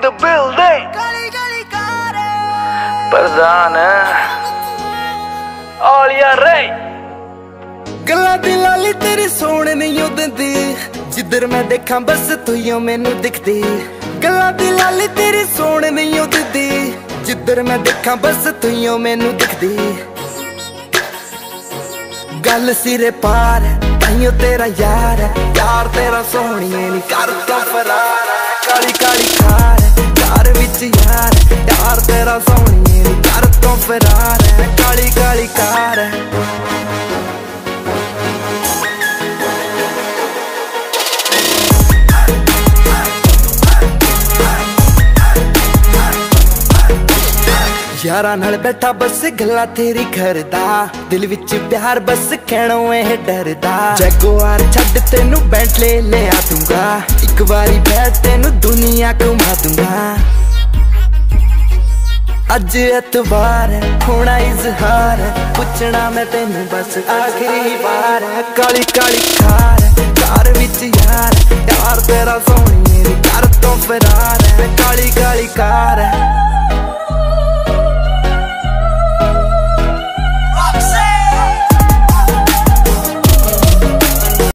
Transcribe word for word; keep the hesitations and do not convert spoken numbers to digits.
the building. प्रधान आलिया रे गल्ला दी लाली तेरी सोने नहीं उदंदी जिधर मैं देखा बस तू ही मैनू दिखदी। गल्ला दी लाली तेरी सोने नहीं उदंदी जिधर मैं देखा बस तू ही मैनू दिखदी। गल सिरे पार ताइयों तेरा यार यार तेरा सोहणिए नी कर तो फरार। Kali Kali car car which यार यार तेरा सोहणिए नी कर तो फरार। काली काली कार यारा नाल बैठा बस गल्ला तेरी करदा दिल विच प्यार बस कहणों ए डरदा। जगुआर छड्ड तेनू बेंटले ले आ दूंगा एक बारी बैठ तेनू दुनिया घुमा दूंगा। अज एतवार होना इजहार पुछना मैं तेनू बस आखिरी बार। Kali Kali car car which यार यार तेरा सोहणिए नी कर तो फरार। काली काली कार